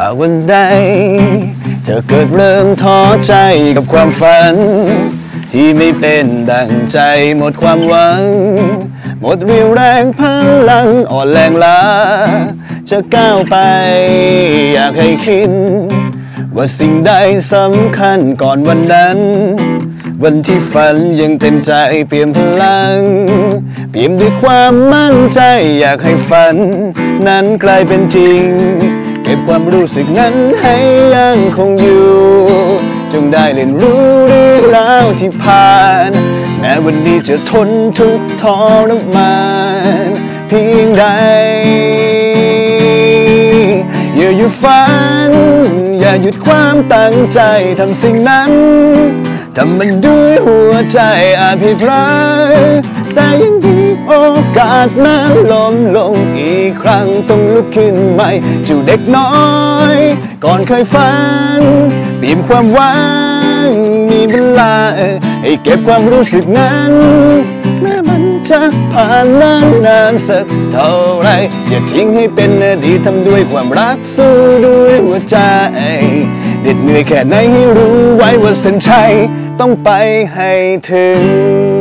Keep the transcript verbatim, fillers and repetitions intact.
ากวันใดเธอเกิดเริ่มท้อใจกับความฝันที่ไม่เป็นดังใจหมดความหวังหมดเรี่ยวแรงพลังอ่อนแรงล้าจะก้าวไปอยากให้คิดว่าสิ่งใดสำคัญก่อนวันนั้นวันที่ฝันยังเต็มใจเปี่ยมพลังเปี่ยมด้วยความมั่นใจอยากให้ฝันนั้นกลายเป็นจริงเก็บความรู้สึกนั้นให้ยังคงอยู่จงได้เรียนรู้เรื่องราวที่ผ่านแม้วันนี้จะทนทุกข์ทรมานเพียงใดอย่าหยุดฝันอย่าหยุดความตั้งใจทำสิ่งนั้นทำมันด้วยหัวใจอาจผิดพลาดแต่ยังมีโอกาสนั้นล้มลงอีกครั้งต้องลุกขึ้นใหม่เจ้าเด็กน้อยก่อนเคยฝันเปี่ยมความหวังมีเวลาให้เก็บความรู้สึกนั้นแม้มันจะผ่านนานนานสักเท่าไรอย่าทิ้งให้เป็นอดีตทำด้วยความรักสู้ด้วยหัวใจเด็ดเหนื่อยแค่ไหนให้รู้ไว้ว่าเส้นชัยต้องไปให้ถึง